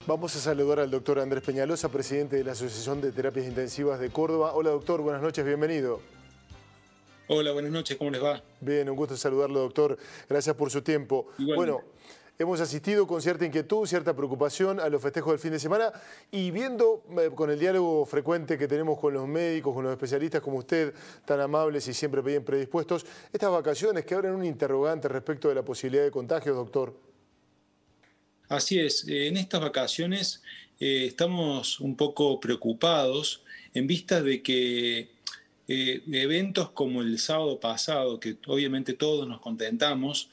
Vamos a saludar al doctor Andrés Peñalosa, presidente de la Asociación de Terapias Intensivas de Córdoba. Hola doctor, buenas noches, bienvenido. Hola, buenas noches, ¿cómo les va? Bien, un gusto saludarlo, doctor. Gracias por su tiempo. Igualmente. Bueno, hemos asistido con cierta inquietud, cierta preocupación a los festejos del fin de semana y viendo con el diálogo frecuente que tenemos con los médicos, con los especialistas como usted, tan amables y siempre bien predispuestos, estas vacaciones que abren un interrogante respecto de la posibilidad de contagios, doctor. Así es, en estas vacaciones estamos un poco preocupados en vista de que eventos como el sábado pasado, que obviamente todos nos contentamos,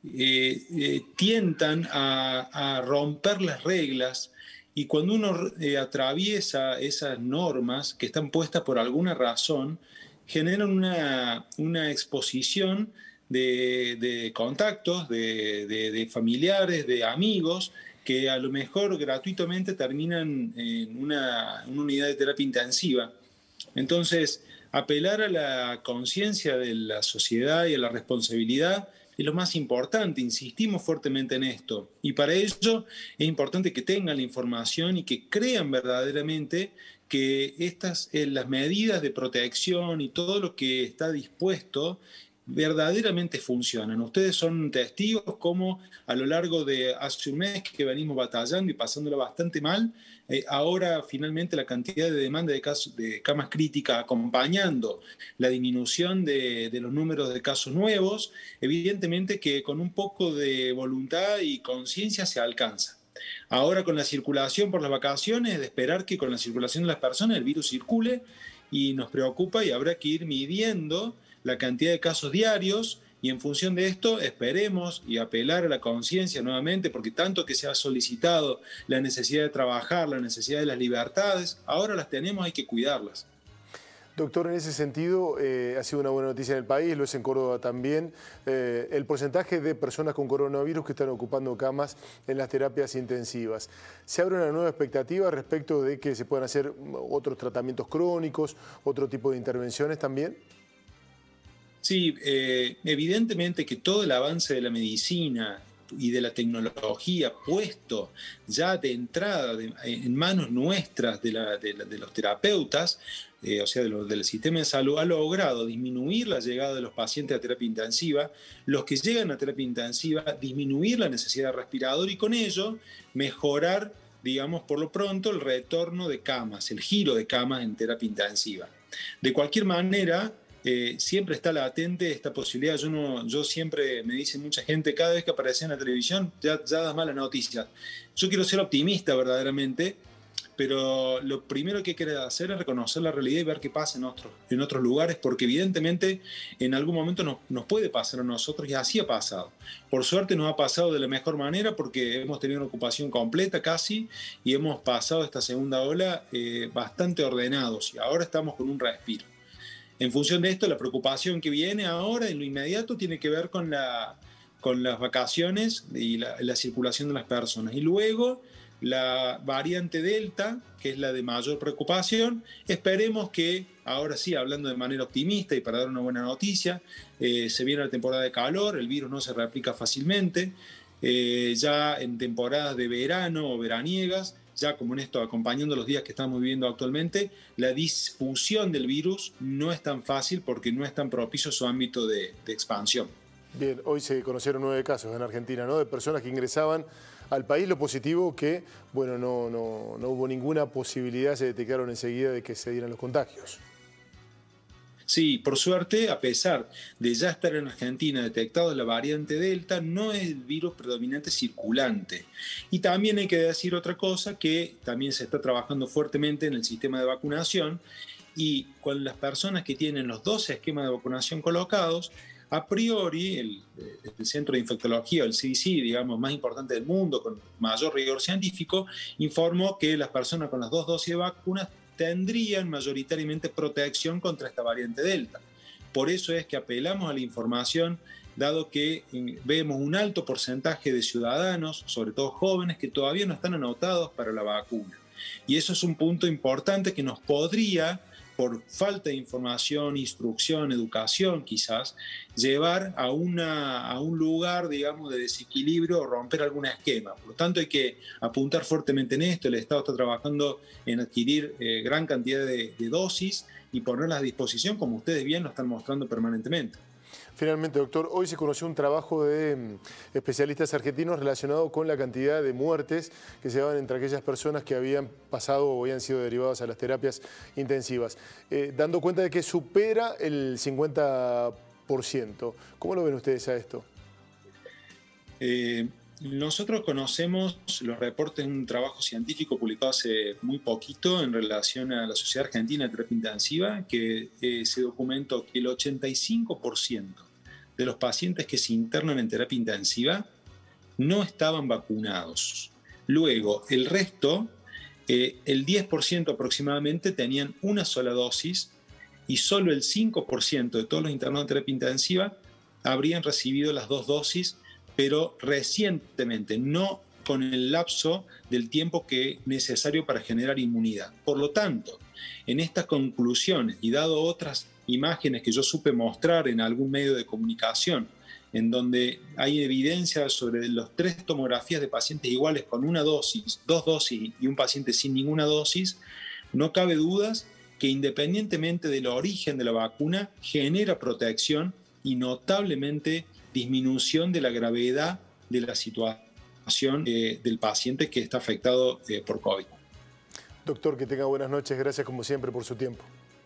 tientan a romper las reglas y cuando uno atraviesa esas normas que están puestas por alguna razón, generan una exposición de contactos, de familiares, de amigos, que a lo mejor gratuitamente terminan en una unidad de terapia intensiva. Entonces, apelar a la conciencia de la sociedad y a la responsabilidad es lo más importante, insistimos fuertemente en esto. Y para ello es importante que tengan la información y que crean verdaderamente que las medidas de protección y todo lo que está dispuesto verdaderamente funcionan. Ustedes son testigos cómo a lo largo de hace un mes que venimos batallando y pasándola bastante mal, ahora finalmente la cantidad de demanda de camas críticas acompañando la disminución de los números de casos nuevos, evidentemente que con un poco de voluntad y conciencia se alcanza. Ahora con la circulación por las vacaciones, de esperar que con la circulación de las personas el virus circule y nos preocupa y habrá que ir midiendo la cantidad de casos diarios y en función de esto esperemos y apelar a la conciencia nuevamente, porque tanto que se ha solicitado la necesidad de trabajar, la necesidad de las libertades, ahora las tenemos, hay que cuidarlas. Doctor, en ese sentido, ha sido una buena noticia en el país, lo es en Córdoba también, el porcentaje de personas con coronavirus que están ocupando camas en las terapias intensivas. ¿Se abre una nueva expectativa respecto de que se puedan hacer otros tratamientos crónicos, otro tipo de intervenciones también? Sí, evidentemente que todo el avance de la medicina y de la tecnología puesto ya de entrada en manos nuestras de los terapeutas, o sea, del sistema de salud, ha logrado disminuir la llegada de los pacientes a terapia intensiva, los que llegan a terapia intensiva, disminuir la necesidad de respirador y con ello mejorar, digamos, por lo pronto el retorno de camas, el giro de camas en terapia intensiva. De cualquier manera, siempre está latente esta posibilidad. Yo siempre, me dice mucha gente, cada vez que aparece en la televisión, ya das malas noticias. Yo quiero ser optimista verdaderamente, pero lo primero que hay que hacer es reconocer la realidad y ver qué pasa en otros lugares, porque evidentemente en algún momento nos puede pasar a nosotros y así ha pasado. Por suerte nos ha pasado de la mejor manera porque hemos tenido una ocupación completa casi y hemos pasado esta segunda ola bastante ordenados y ahora estamos con un respiro. En función de esto, la preocupación que viene ahora, en lo inmediato, tiene que ver con las vacaciones y la circulación de las personas. Y luego, la variante Delta, que es la de mayor preocupación, esperemos que, ahora sí, hablando de manera optimista y para dar una buena noticia, se viene la temporada de calor, el virus no se replica fácilmente, ya en temporadas de verano o veraniegas, ya como en esto, acompañando los días que estamos viviendo actualmente, la difusión del virus no es tan fácil porque no es tan propicio su ámbito de expansión. Bien, hoy se conocieron 9 casos en Argentina, ¿no? De personas que ingresaban al país. Lo positivo que, bueno, no hubo ninguna posibilidad, se detectaron enseguida de que se dieran los contagios. Sí, por suerte, a pesar de ya estar en Argentina detectado la variante Delta, no es el virus predominante circulante. Y también hay que decir otra cosa, que también se está trabajando fuertemente en el sistema de vacunación y con las personas que tienen los 12 esquemas de vacunación colocados, a priori el Centro de Infectología, el CDC, digamos, más importante del mundo, con mayor rigor científico, informó que las personas con las 2 dosis de vacunas tendrían mayoritariamente protección contra esta variante Delta. Por eso es que apelamos a la información, dado que vemos un alto porcentaje de ciudadanos, sobre todo jóvenes, que todavía no están anotados para la vacuna. Y eso es un punto importante que nos podría por falta de información, instrucción, educación quizás, llevar a un lugar, digamos, de desequilibrio o romper algún esquema. Por lo tanto, hay que apuntar fuertemente en esto. El Estado está trabajando en adquirir gran cantidad de dosis y ponerlas a disposición, como ustedes bien lo están mostrando permanentemente. Finalmente, doctor, hoy se conoció un trabajo de especialistas argentinos relacionado con la cantidad de muertes que se daban entre aquellas personas que habían pasado o habían sido derivadas a las terapias intensivas, dando cuenta de que supera el 50%. ¿Cómo lo ven ustedes a esto? Nosotros conocemos los reportes de un trabajo científico publicado hace muy poquito en relación a la Sociedad Argentina de Terapia Intensiva, que se documentó que el 85% de los pacientes que se internan en terapia intensiva no estaban vacunados. Luego, el resto, el 10% aproximadamente, tenían una sola dosis y solo el 5% de todos los internados en terapia intensiva habrían recibido las 2 dosis, pero recientemente, no con el lapso del tiempo que es necesario para generar inmunidad. Por lo tanto, en estas conclusiones y dado otras imágenes que yo supe mostrar en algún medio de comunicación, en donde hay evidencia sobre los 3 tomografías de pacientes iguales con una dosis, 2 dosis y un paciente sin ninguna dosis, no cabe dudas que independientemente del origen de la vacuna, genera protección y notablemente disminución de la gravedad de la situación del paciente que está afectado por COVID. Doctor, que tenga buenas noches. Gracias como siempre por su tiempo.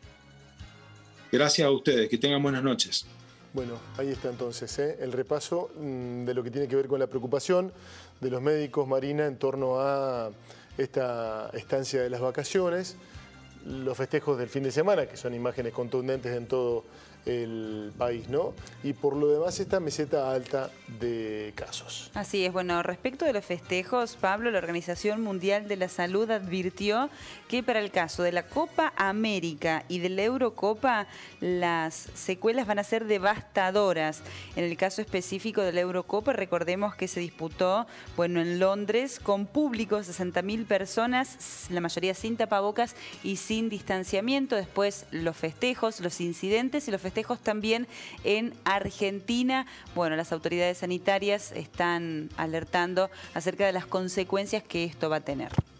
Gracias a ustedes. Que tengan buenas noches. Bueno, ahí está entonces el repaso de lo que tiene que ver con la preocupación de los médicos, Marina, en torno a esta estancia de las vacaciones, los festejos del fin de semana, que son imágenes contundentes en todo el país, ¿no? Y por lo demás esta meseta alta de casos. Así es. Bueno, respecto de los festejos, Pablo, la Organización Mundial de la Salud advirtió que para el caso de la Copa América y de la Eurocopa, las secuelas van a ser devastadoras. En el caso específico de la Eurocopa, recordemos que se disputó, bueno, en Londres, con público, 60.000 personas, la mayoría sin tapabocas y sin distanciamiento. Después los festejos, los incidentes y los festejos también en Argentina. Bueno, las autoridades sanitarias están alertando acerca de las consecuencias que esto va a tener.